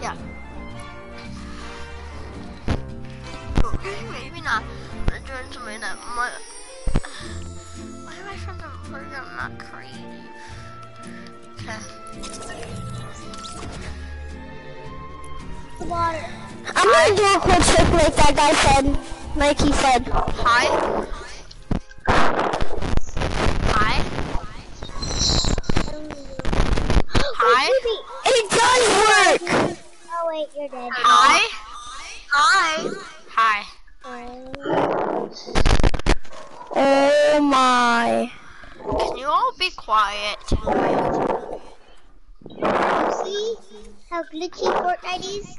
Yeah. Okay, maybe not. I'm doing something that might. Why am I from the program not creative? Okay. Water. I'm gonna do a cool trick like that guy said. Like he said. Hi. Hi. Hi. It does work. Oh wait, you're dead. Hi. Hi. Hi. Oh my. Can you all be quiet? See how glitchy Fortnite is?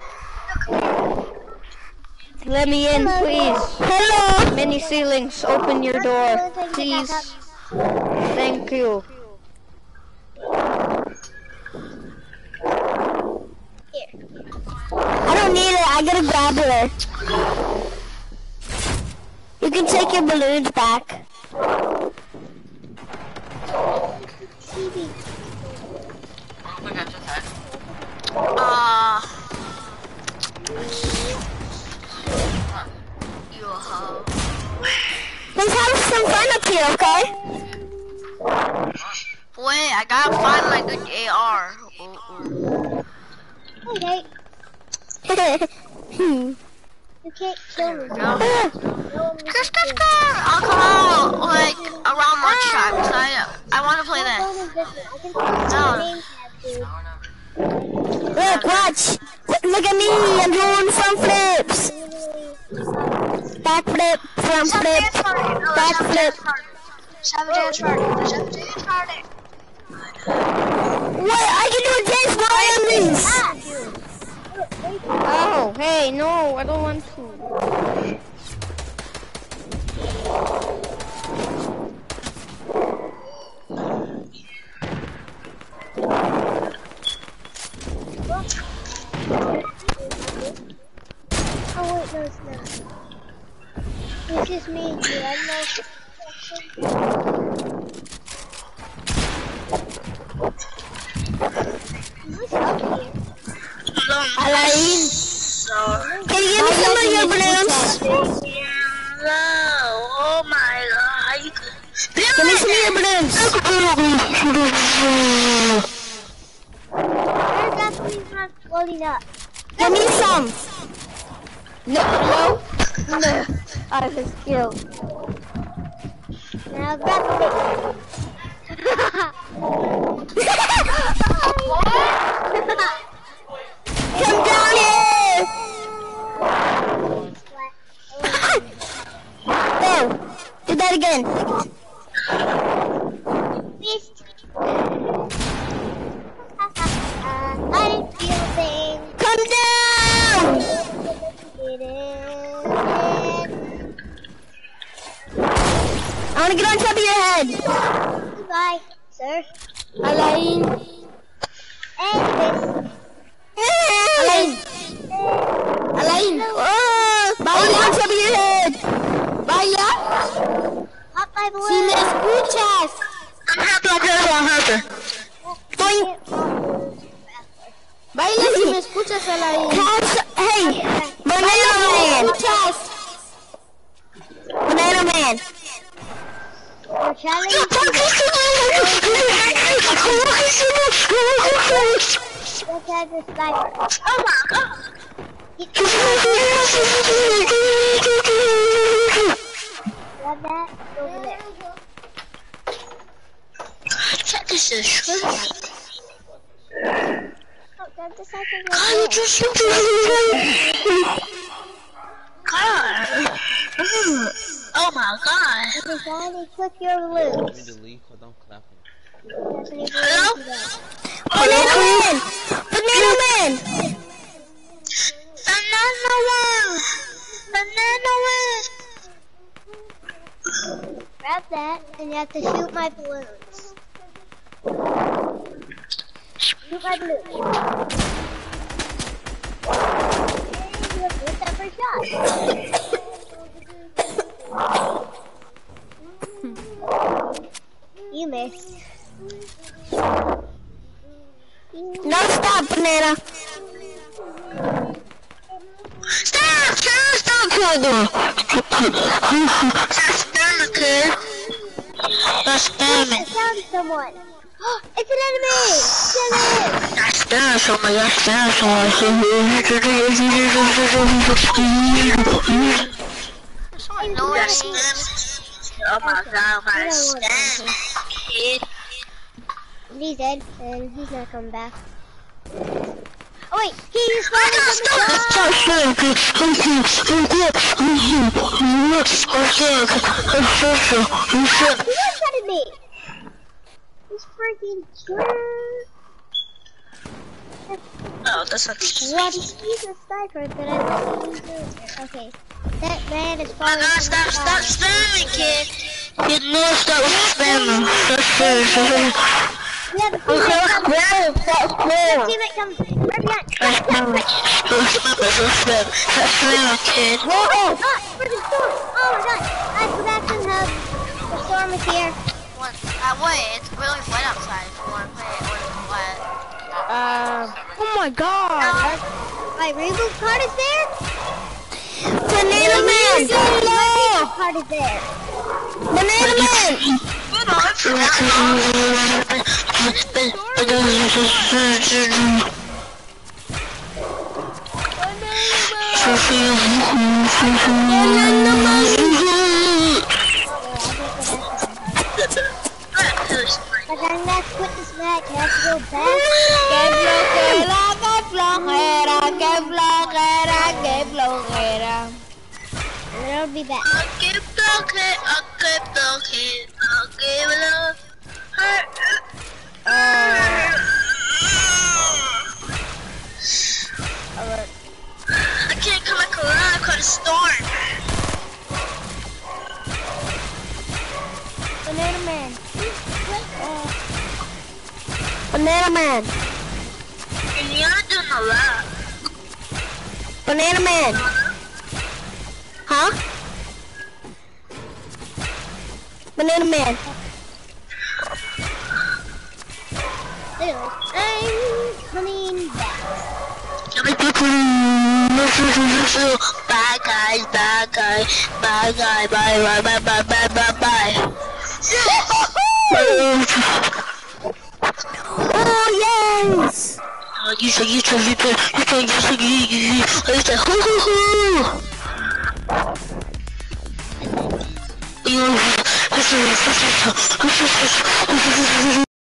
Let me in, please. Hello. Mini ceilings, open your door, please. Thank you. Here. I don't need it. I gotta grab her. You can take your balloons back. TV. You hoe. Let's have some fun up here, okay? Wait, I gotta find my good AR. Okay. You can't kill me. Go. I'll come out like around lunchtime because I want to play this. Look, watch. Look at me. I'm doing front flips. Back flip, front flip, back flip. What? I can do a dance while on this. Oh, hey, no, I don't want to. Oh wait, no, it's not. It's just me and you. I'm not. What's up here? Alain, can you give me some of your balloons? Oh my god. Give me some of your balloons. They're definitely not floating up. Give me some. No. I was killed. Now grab it. Come down here. Go. Do that again. Missed. I feel things. Come down. I want to get on top of your head. Goodbye, sir. Alain. And this. Alain. Alain. Baila on top of your head. Baila. Pop my balloon. Si me escuchas. I'm happy. Baila si me escuchas, Alain. Hey, Banana Man. Banana Man. We're challenging. Let's have this sniper. Oh my god. Grab that over there. Check this is true. Oh, grab the sniper. God. Oh my god. Everybody took your balloons. Hello? Banana Man. Banana Man. Grab that, and you have to shoot my balloons. Shoot my balloons. And you have lit that first shot. You missed. No, stop, Banana. That's kid. That's I found someone. It's an enemy! Kill it! That's someone. So annoying. Oh my god, my kid. He's dead, and he's not coming back. Oh wait, he's falling from the sky! He one-shotted me! This freaking jerk! Oh, that's not What? He's a sniper, but I don't think he's okay. That man is falling from the stop sky. spamming, kid. You know, stop spamming. We have a teammate coming. Right behind. Stop spamming, kid. Ah, freaking storm! Oh my god! I forgot to have the storm is here. Wait, it's really wet outside if you want to play it when it's wet. Oh my god. My reboot card is there? Banana Man! My reboot card is there. Banana Man! But I'm gonna quit this match. I have to go back. And then I'll be back. I'll give love. I can't come back alive because of the storm. Banana Man. Banana Man. And you're not doing a lot. Banana Man. Huh? Banana Man. Anyway, I'm coming back. Bye guys, bye guys, bye guys, bye bye bye bye bye bye bye. Oh yes! You said hoo hoo hoo.